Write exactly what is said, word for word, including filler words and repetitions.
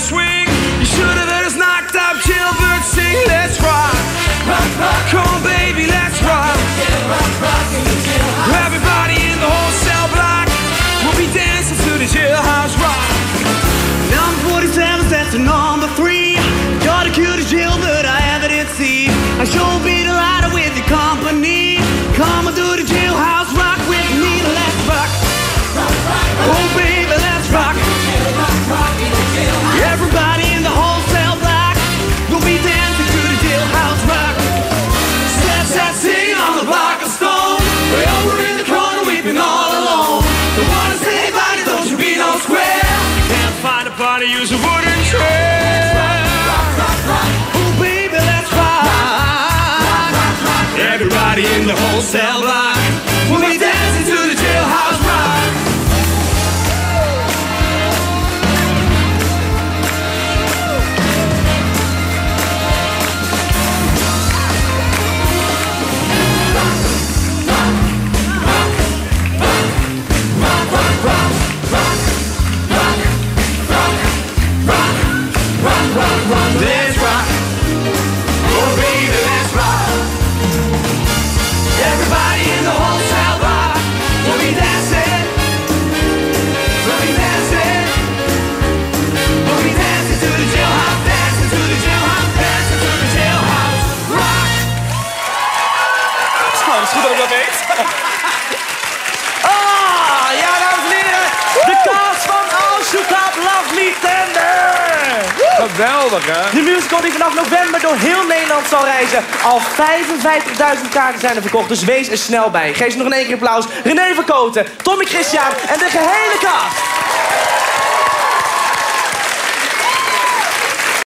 swing. You should have heard us knocked up jailbird sing. Let's rock, rock, rock. Come on, baby, let's rock. Rock, rock in the jailhouse. Everybody in the whole cell block will be dancing to the jailhouse rock. Number forty-seven, that's the number three. You're the cutest jailbird I ever did see. I sure be delighted with your company. Come and do the jailhouse rock with me. Let's rock, rock, rock, rock. Oh baby, let's rock. Rock, rock in the jailhouse. Everybody in the whole cell block will be dancing to the jailhouse rock. Steps that singing on the block of stone. Way over in the corner weeping all alone. The one to say body, don't you be no square. Can't find a party, use a wooden chair. Rock, rock, rock. Oh baby, let's rock. Rock, rock, rock. Everybody in the whole cell block will be dancing to the jailhouse rock. Let's rock, oh baby, let's rock. Everybody in the whole cell block will be dancing, will be dancing, will be dancing to the jailhouse, dancing to the jailhouse, dancing to the jailhouse rock. Zo, dat is goed dat ik dat weet. Ah, ja, dames en heren, de cast van All Shook Up Lovely Tender. Geweldig, hè? De musical die vanaf november door heel Nederland zal reizen. Al vijfenvijftigduizend kaarten zijn er verkocht, dus wees er snel bij. Geef ze nog een één keer applaus. René Verkoten, Tommy Christian en de gehele cast.